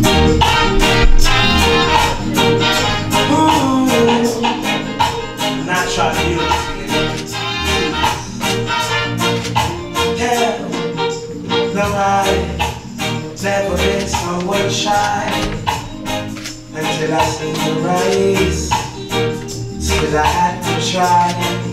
Never been someone shy until I seen the rise. Still I had to try.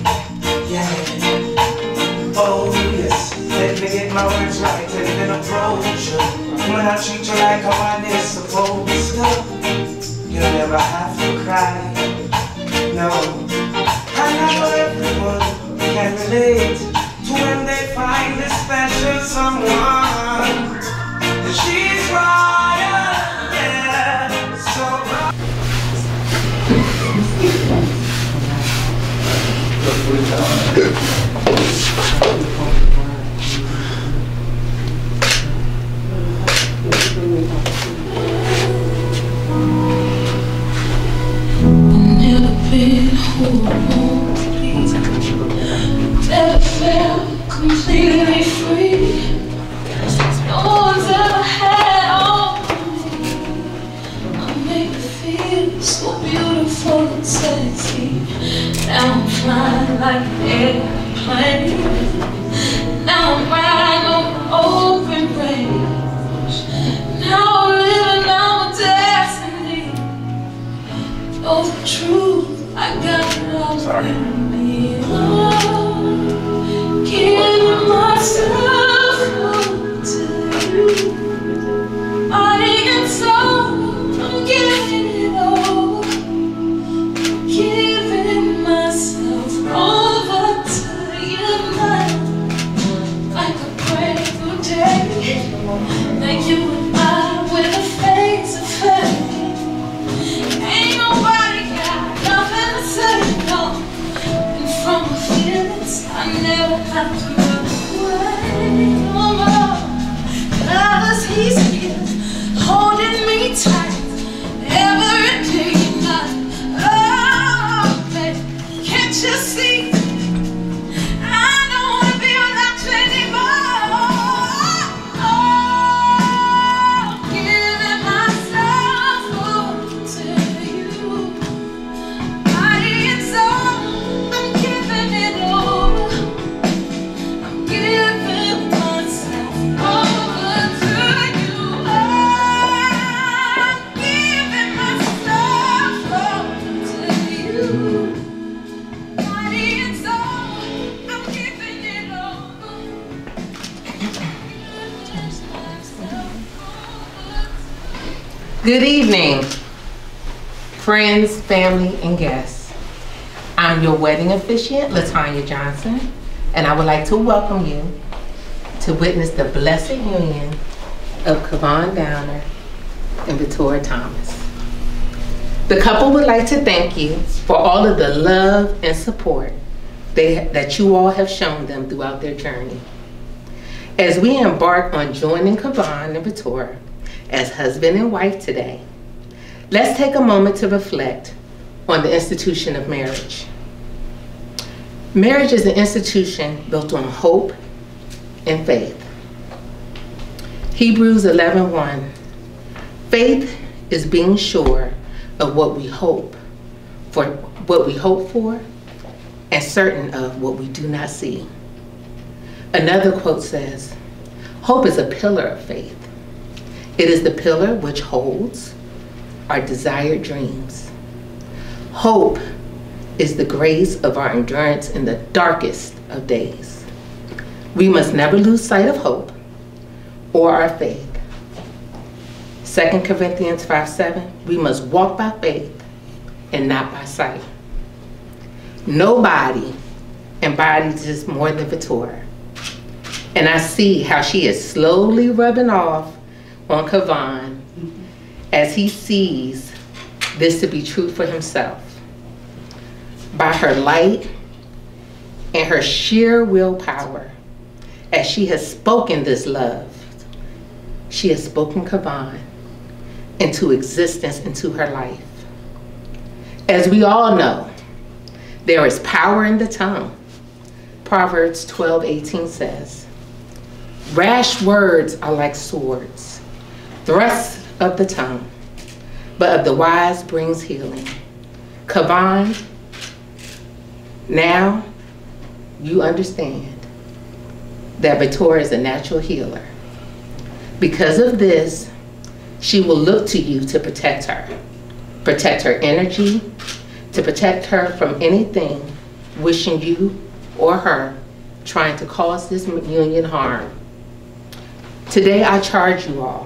Yeah. Oh yes. Let me get my words right and then approach you. When I treat you like a man is supposed to, you'll never have to cry. No. I know everyone can relate to when they find a special someone. She's royal, yeah, so royal. Never been who I want to be. Never felt completely free. No one's ever had all of me. I make me feel so beautiful and sexy. Now I'm flying like an airplane. Now I'm riding on an open range. Now I'm living out my destiny. Know the truth, I got it all in me. Oh, giving myself body and soul, I'm giving it all. I'm giving myself over to you now, like a brand new day, like you and I with a face to face. Ain't nobody got nothing to say, no. And from my feelings, I never have to run away no more. Cause he's here, holding me tight every day and night. Oh, baby, can't you see? I don't want to be without you anymore. Oh, giving myself over to you. Body and soul, I'm giving it all. I'm giving myself over to you. I'm giving myself over to you. Body and soul, I'm giving it all. Good evening, friends, family, and guests. I'm your wedding officiant, LaTanya Johnson, and I would like to welcome you to witness the blessed union of Kevon Downer and Veturah Thomas. The couple would like to thank you for all of the love and support that you all have shown them throughout their journey. As we embark on joining Kevon and Veturah as husband and wife today, let's take a moment to reflect on the institution of marriage. Marriage is an institution built on hope and faith. Hebrews 11:1. Faith is being sure of what we hope for, and certain of what we do not see. Another quote says, hope is a pillar of faith. It is the pillar which holds our desired dreams. Hope is the grace of our endurance in the darkest of days. We must never lose sight of hope or our faith. 2 Corinthians 5:7, we must walk by faith and not by sight. Nobody embodies this more than Veturah. And I see how she is slowly rubbing off on Kevon as he sees this to be true for himself. By her light and her sheer willpower, as she has spoken this love, she has spoken Kevon into existence, into her life. As we all know, there is power in the tongue. Proverbs 12:18 says, rash words are like swords, of the tongue, but of the wise brings healing. Kevon, now you understand that Veturah is a natural healer. Because of this, she will look to you to protect her energy, to protect her from anything wishing you or her trying to cause this union harm. Today I charge you all,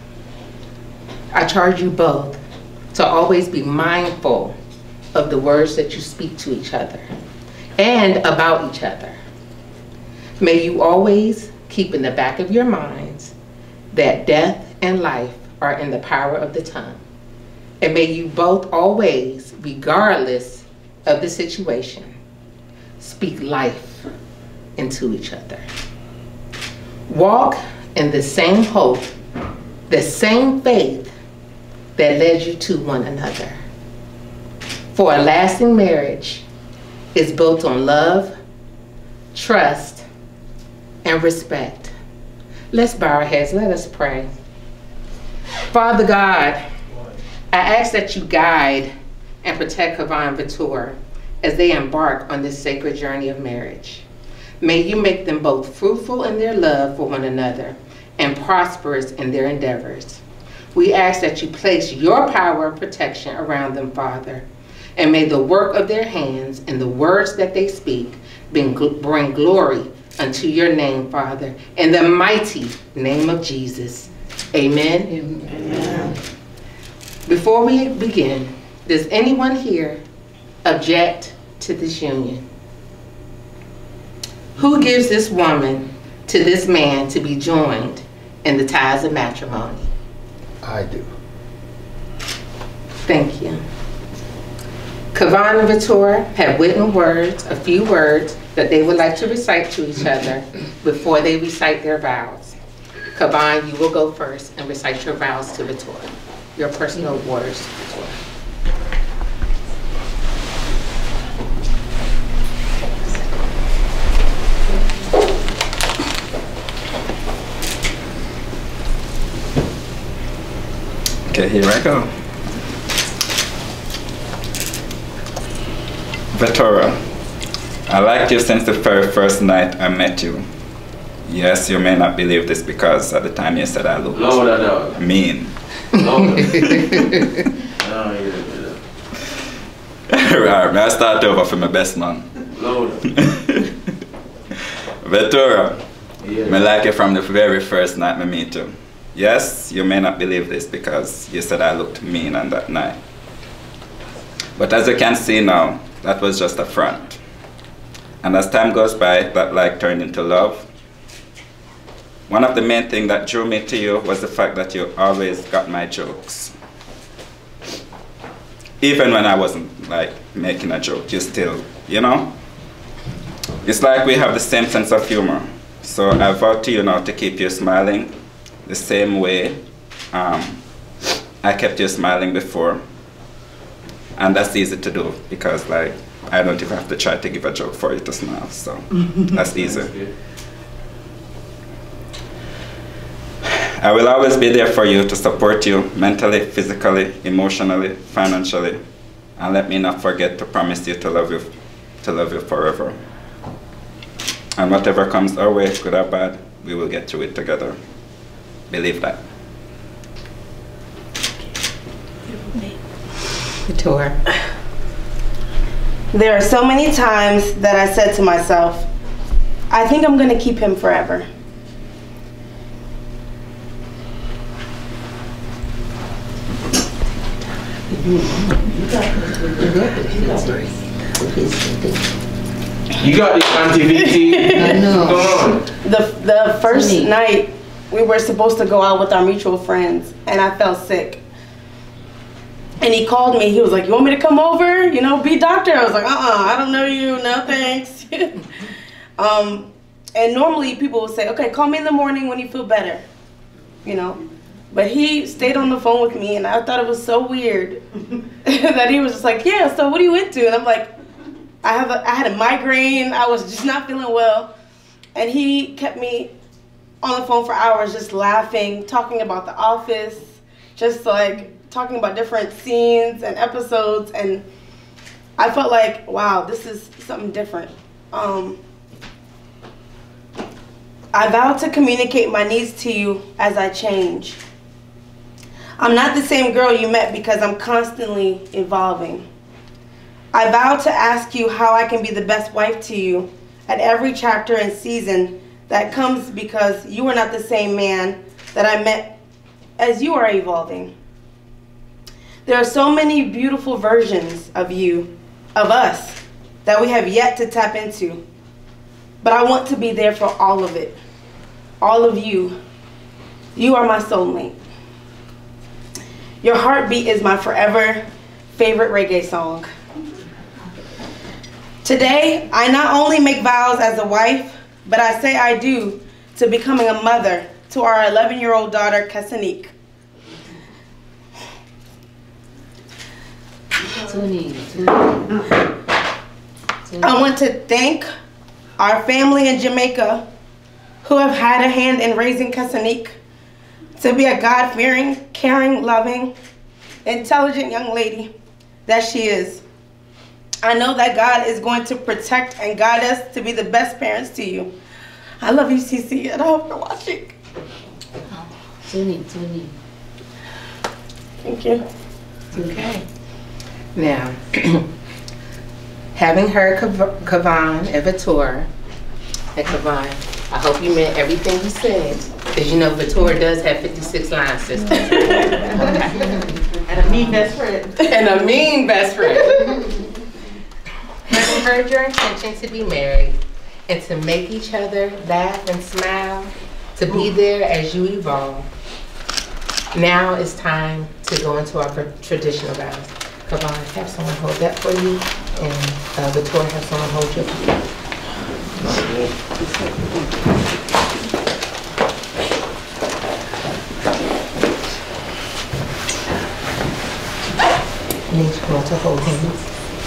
I charge you both to always be mindful of the words that you speak to each other and about each other. May you always keep in the back of your minds that death and life are in the power of the tongue. And may you both always, regardless of the situation, speak life into each other. Walk in the same hope, the same faith that led you to one another. For a lasting marriage is built on love, trust, and respect. Let's bow our heads, let us pray. Father God, I ask that you guide and protect Kevon and Veturah as they embark on this sacred journey of marriage. May you make them both fruitful in their love for one another and prosperous in their endeavors. We ask that you place your power and protection around them, Father, and may the work of their hands and the words that they speak bring glory unto your name, Father, in the mighty name of Jesus. Amen. Amen. Before we begin, does anyone here object to this union? Who gives this woman to this man to be joined in the ties of matrimony? I do. Thank you. Kevon and Veturah have written words, a few words, that they would like to recite to each other before they recite their vows. Kevon, you will go first and recite your vows to Veturah, your personal words to Veturah. Okay, here I go. Veturah, I liked you since the very first night I met you. Yes, you may not believe this because at the time you said I looked mean. Right, may I start over for my best man? Veturah, I like you from the very first night I meet you. Yes, you may not believe this because you said I looked mean on that night. But as you can see now, that was just a front. And as time goes by, that like turned into love. One of the main things that drew me to you was the fact that you always got my jokes. Even when I wasn't like making a joke, you still, you know? It's like we have the same sense of humor. So I vow to you now to keep you smiling the same way I kept you smiling before. And that's easy to do because like I don't even have to try to give a joke for you to smile, so that's easy. I will always be there for you to support you mentally, physically, emotionally, financially, and let me not forget to promise you to love you forever. And whatever comes our way, good or bad, we will get through it together. Believe that. Veturah. There are so many times that I said to myself, I think I'm gonna keep him forever. You got this anti-VT. I know. Come on. The first night we were supposed to go out with our mutual friends and I felt sick. And he called me, he was like, you want me to come over, you know, be doctor? I was like, I don't know you, no thanks. And normally people will say, okay, call me in the morning when you feel better, you know. But he stayed on the phone with me and I thought it was so weird that he was just like, yeah, so what are you into? And I'm like, I had a migraine, I was just not feeling well. And he kept me on the phone for hours just laughing, talking about the office. just like talking about different scenes and episodes, and I felt like, wow, this is something different. I vow to communicate my needs to you as I change. I'm not the same girl you met because I'm constantly evolving. I vow to ask you how I can be the best wife to you at every chapter and season that comes, because you are not the same man that I met as you are evolving. There are so many beautiful versions of you, of us, that we have yet to tap into. But I want to be there for all of it. All of you. You are my soulmate. Your Heartbeat is my forever favorite reggae song. Today, I not only make vows as a wife, but I say I do to becoming a mother to our 11-year-old daughter, Kasanique. I want to thank our family in Jamaica who have had a hand in raising Kasanique to be a God-fearing, caring, loving, intelligent young lady that she is. I know that God is going to protect and guide us to be the best parents to you. I love you, Cece, and I hope you're watching. Thank you. Okay. Now, having heard Kevon and Veturah, and Kevon, I hope you meant everything you said, because you know Veturah does have 56 line sisters. And a mean best friend. And a mean best friend. Having heard your intention to be married and to make each other laugh and smile, to be there as you evolve, now it's time to go into our traditional vows. Kevon, have someone hold that for you, and Veturah, have someone hold your feet. I need you all to hold hands.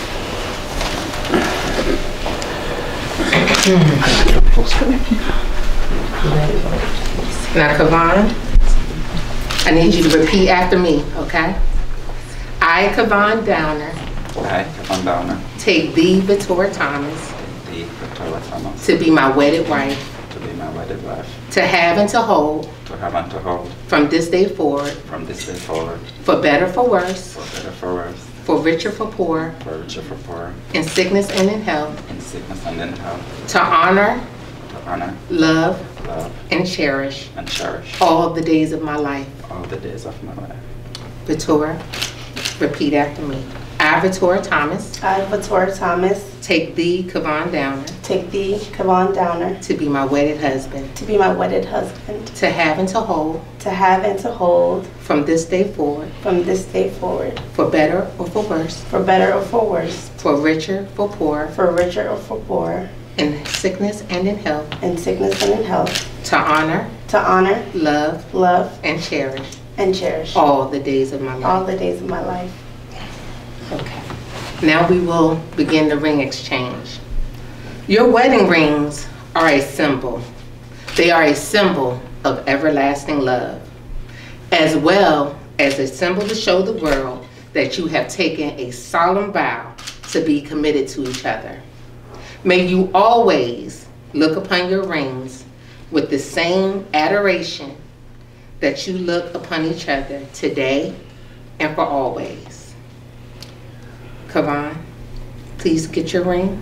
Now, Kevon, I need you to repeat after me, okay? I, Kevon Downer. I, Kevon Downer. Take thee, Veturah Thomas. Thee, Veturah Thomas. To be my wedded wife. To be my wedded wife. To have and to hold. To have and to hold. From this day forward. From this day forward. For better, for worse. For better, for worse. For richer, for poor. For richer, for poor. In sickness and in health. In sickness and in health. To honor. To honor. Love. Love. And cherish. And cherish. All the days of my life. All the days of my life. Veturah, repeat after me. I, Veturah Thomas. I, Veturah Thomas. Take thee, Kevon Downer. Take thee, Kevon Downer. To be my wedded husband. To be my wedded husband. To have and to hold. To have and to hold. From this day forward. From this day forward. For better or for worse. For better or for worse. For richer, for poor. For richer or for poor. In sickness and in health. In sickness and in health. To honor. To honor. Love. Love. And cherish. And cherish. All the days of my life. All the days of my life. Okay. Now we will begin the ring exchange. Your wedding rings are a symbol. They are a symbol of everlasting love, as well as a symbol to show the world that you have taken a solemn vow to be committed to each other. May you always look upon your rings with the same adoration that you look upon each other today and for always. Kevon, please get your ring.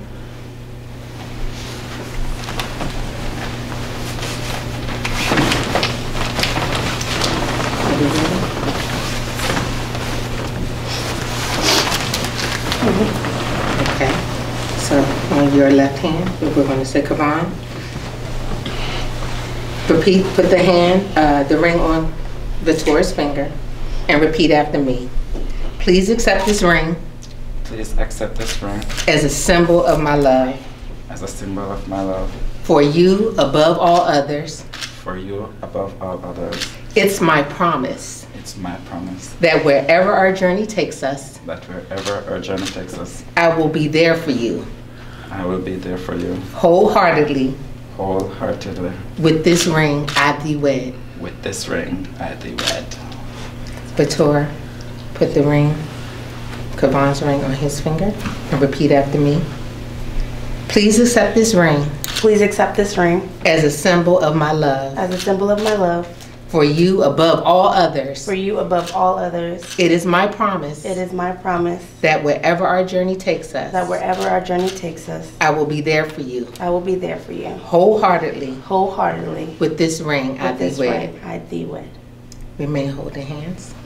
Okay, so on your left hand, we're going to say Kevon. Repeat, put the hand, the ring on Veturah's finger, and repeat after me. Please accept this ring. Please accept this ring. As a symbol of my love. As a symbol of my love. For you above all others. For you above all others. It's my promise. It's my promise. That wherever our journey takes us. That wherever our journey takes us. I will be there for you. I will be there for you. Wholeheartedly. Wholeheartedly. With this ring, I thee wed. With this ring, I thee wed. Veturah, put the ring, Kevon's ring, on his finger and repeat after me. Please accept this ring. Please accept this ring as a symbol of my love. As a symbol of my love. For you above all others. For you above all others. It is my promise. It is my promise. That wherever our journey takes us. That wherever our journey takes us. I will be there for you. I will be there for you. Wholeheartedly. Wholeheartedly. With this ring, I thee wed. I thee wed. Remain holding hands.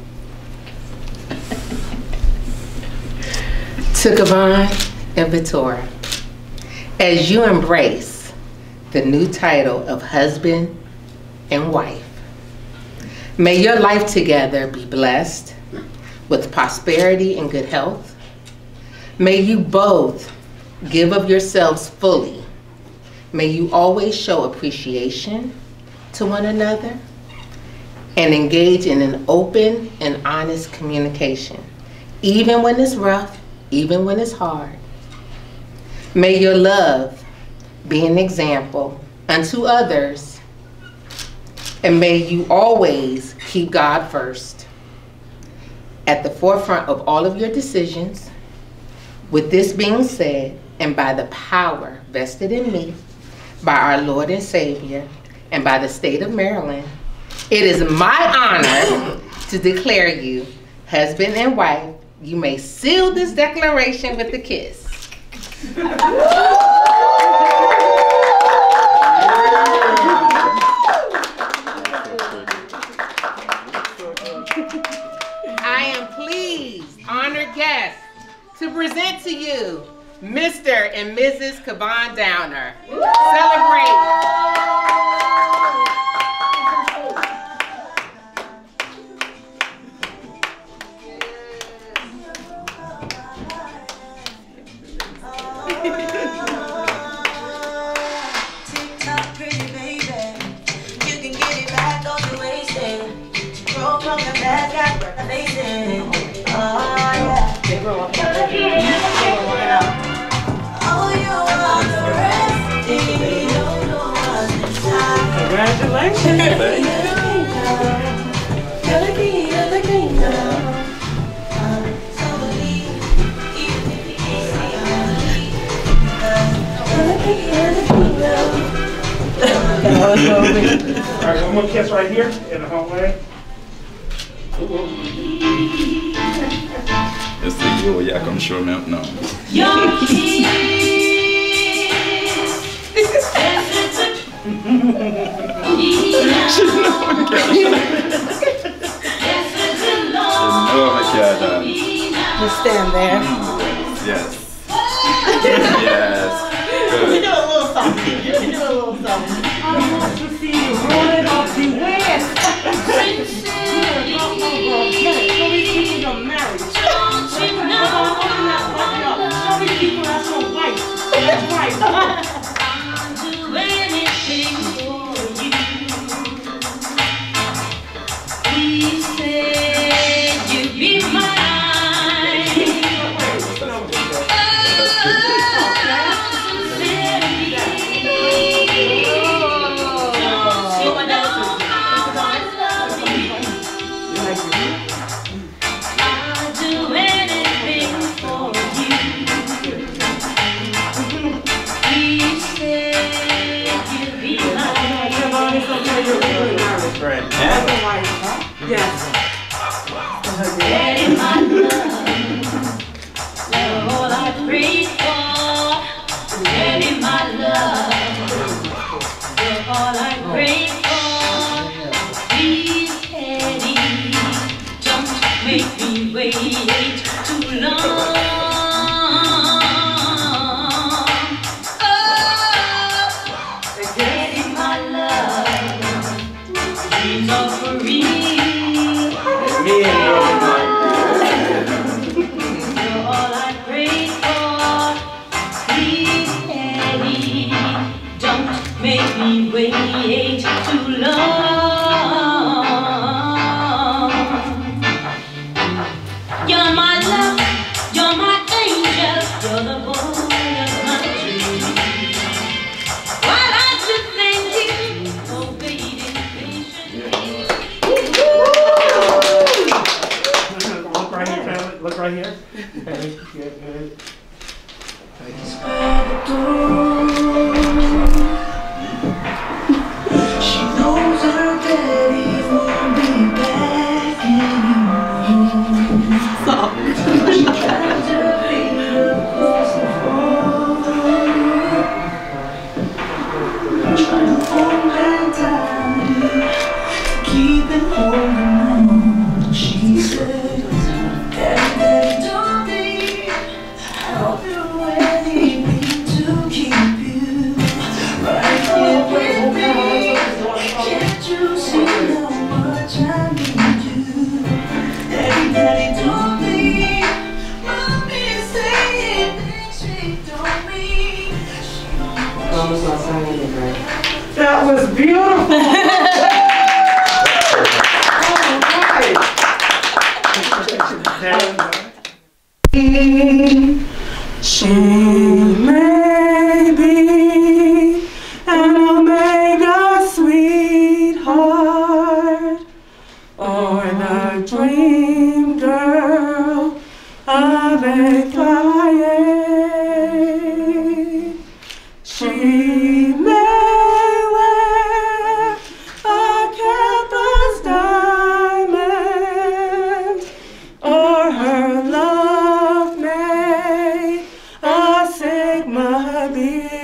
To Kevon and Veturah, as you embrace the new title of husband and wife, may your life together be blessed with prosperity and good health. May you both give of yourselves fully. May you always show appreciation to one another and engage in an open and honest communication, even when it's rough, even when it's hard. May your love be an example unto others, and may you always keep God first at the forefront of all of your decisions. With this being said, and by the power vested in me by our Lord and Savior and by the state of Maryland, it is my honor to declare you husband and wife. You may seal this declaration with a kiss. I am pleased, honored guest, to present to you Mr. and Mrs. Kevon Downer. Celebrate. Alright, one more kiss right here in the hallway. It's the you, yeah, come show me up now. Your kiss. Just stand there. Yes. Yes. Good. You do a little something. You do a little something. I want to see you rolling off the west. Some these people are married. Some these people are so white. That's right. I'll do anything for you. Please say you'd be mine. Yes. Daddy, my love, you're all I pray for. Daddy, my love, you're all I pray for. Please, Daddy, don't make me wait too long. Oh, Daddy, my love, these are for real. You're all I pray for. Please, Daddy, don't make me wait too long. You're my love, you're my angel, you're the boy of my dreams. Why don't you thank you for waiting patiently? right here. Hey, good. She knows her daddy won't be back anymore. She tries to lead across the road. Trying to hold her tight, keeping holding on. She said, Daddy, don't leave. I'll do anything to keep you right here with me. Can't you see how much I need you? Daddy, Daddy, don't leave. Mommy's saying things she don't mean. She don't That was beautiful. She may be an omega sweetheart, or the dream girl of a client. She may wear a campus diamond, or her love may a Sigma be.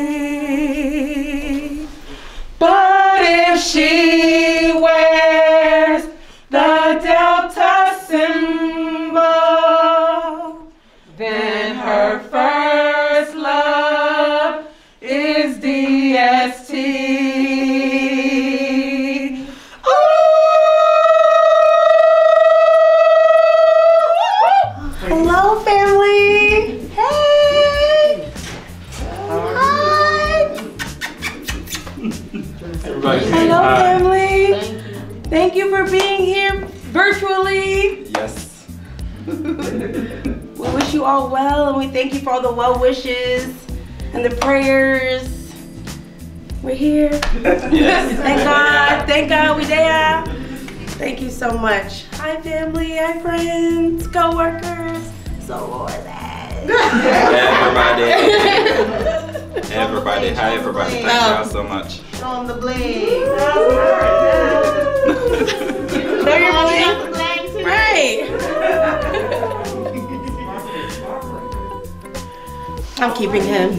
But if she wears the Delta symbol, then her first love is DST. Hello, family. Hey. Hi. Hello, family. Thank you for being here virtually. Yes. We wish you all well, and we thank you for all the well wishes and the prayers. We're here. Yes. Thank God, we there. Thank you so much. Hi, family. Hi, friends, co-workers. So was Everybody. Everybody. Hi, everybody. Thank y'all so much. Show them the bling. Know your bling? Right. I'm keeping him.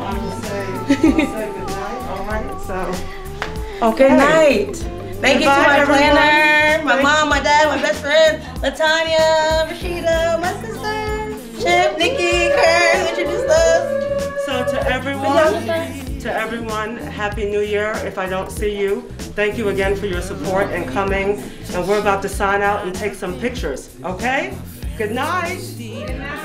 Okay. Good night. Thank you to Goodbye, my everyone. planner, my mom, my dad, my best friend, Latanya, Rashida, my sister, Chip, Nikki, Karen, who introduced us. So to everyone, Happy New Year. If I don't see you, thank you again for your support and coming. And we're about to sign out and take some pictures, okay? Good night.